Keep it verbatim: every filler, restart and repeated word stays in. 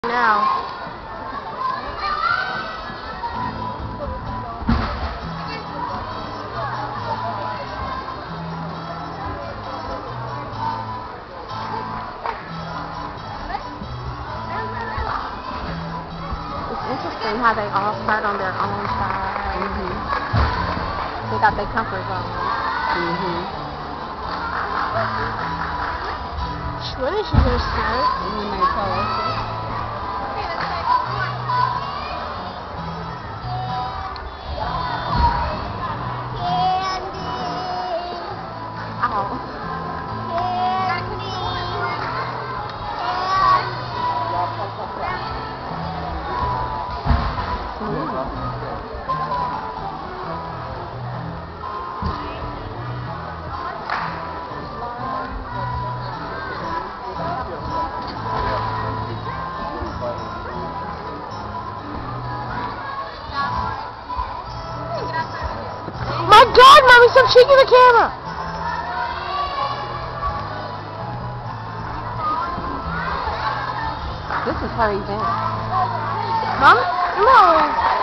Now. It's interesting how they all start on their own side. Mm-hmm. They got their comfort zone. Mm-hmm. When is she gonna start? When they tell us it. My God, Mommy, stop shaking the camera! This is her event. Mom? No.